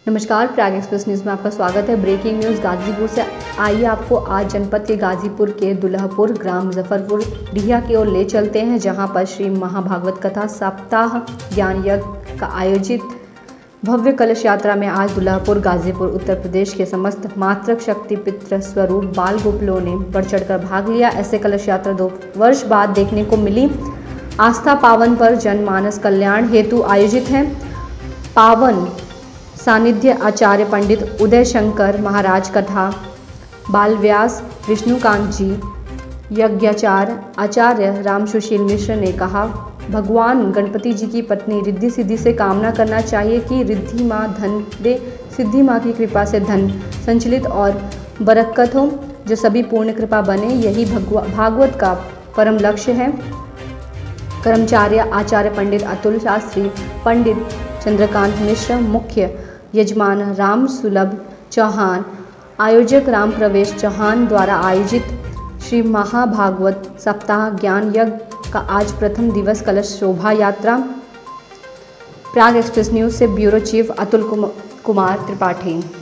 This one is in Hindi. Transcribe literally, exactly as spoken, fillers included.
नमस्कार, प्रयाग एक्सप्रेस न्यूज़ में आपका स्वागत है। ब्रेकिंग न्यूज़ गाजीपुर से। आइए आपको आज जनपद के गाजीपुर के दुल्हपुर ग्राम मुजफ्फरपुर डिहिया की ओर ले चलते हैं, जहां पर श्री महाभागवत कथा सप्ताह ज्ञान यज्ञ का आयोजित भव्य कलश यात्रा में आज दुल्हपुर गाजीपुर उत्तर प्रदेश के समस्त मातृ शक्ति पितृ स्वरूप बाल गोपालों ने बढ़ चढ़कर भाग लिया। ऐसे कलश यात्रा दो वर्ष बाद देखने को मिली। आस्था पावन पर जनमानस कल्याण हेतु आयोजित है। पावन सानिध्य आचार्य पंडित उदय शंकर महाराज कथा बाल व्यास विष्णुकांत जी, यज्ञाचार्य आचार्य राम सुशील मिश्र ने कहा, भगवान गणपति जी की पत्नी रिद्धि सिद्धि से कामना करना चाहिए कि रिद्धि माँ धन दे, सिद्धि माँ की कृपा से धन संचलित और बरकत हो, जो सभी पूर्ण कृपा बने। यही भागवत का परम लक्ष्य है। कर्मचार्य आचार्य पंडित अतुल शास्त्री, पंडित चंद्रकांत मिश्र, मुख्य यजमान राम सुलभ चौहान, आयोजक राम प्रवेश चौहान द्वारा आयोजित श्री महाभागवत सप्ताह ज्ञान यज्ञ का आज प्रथम दिवस कलश शोभा यात्रा। प्रयाग एक्सप्रेस न्यूज़ से ब्यूरो चीफ अतुल कुमार त्रिपाठी।